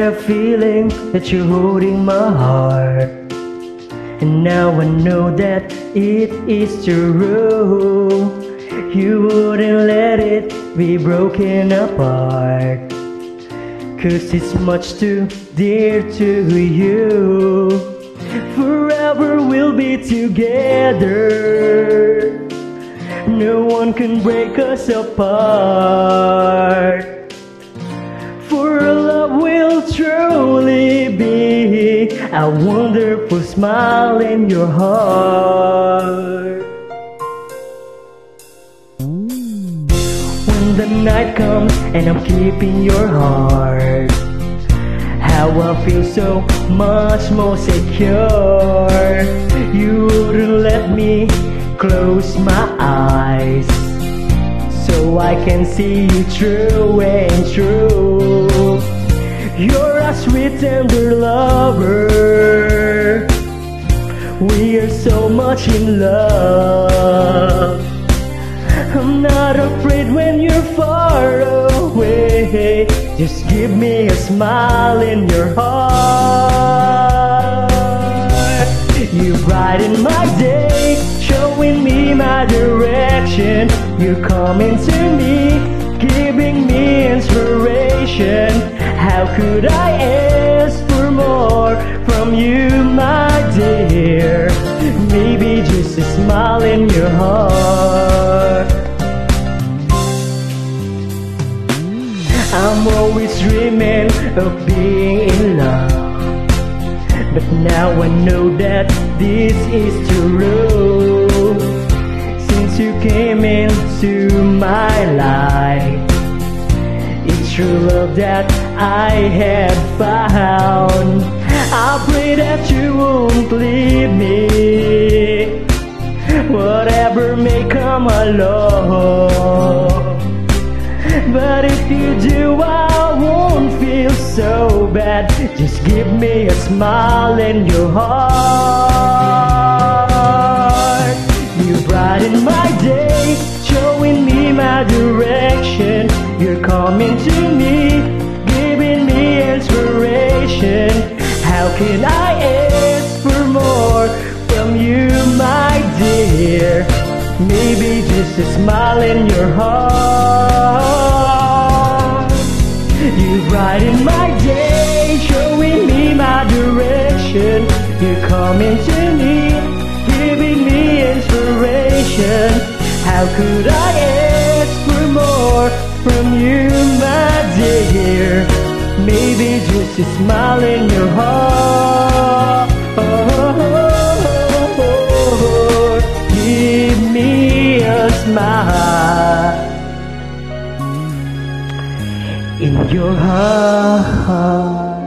a feeling that you're holding my heart, and now I know that it is true. You wouldn't let it be broken apart, 'cause it's much too dear to you. Forever we'll be together, no one can break us apart. For love will truly be a wonderful smile in your heart. When the night comes and I'm keeping your heart, how I feel so much more secure. You wouldn't let me close my eyes, so I can see you true and true. You're a sweet tender lover, we are so much in love. I'm not afraid when you're far away, just give me a smile in your heart. You brighten my day, showing me my direction. You're coming to me, giving me inspiration. How could I ask for more from you, my dear? Maybe just a smile in your heart. I'm always dreaming of being in love, but now I know that this is true. Since you came into my life, it's true love that I have found. I pray that you won't leave me, whatever may come along. But if you do, I won't feel so bad. Just give me a smile in your heart. You brighten my day, showing me my direction. You're coming to me, giving me inspiration. How can I ask for more from you, my dear? Maybe just a smile in your heart. You brighten my day, showing me my direction. You're coming to me, giving me inspiration. How could I ask for more from you, my dear? Maybe just a smile in your heart. Give me a smile in your heart.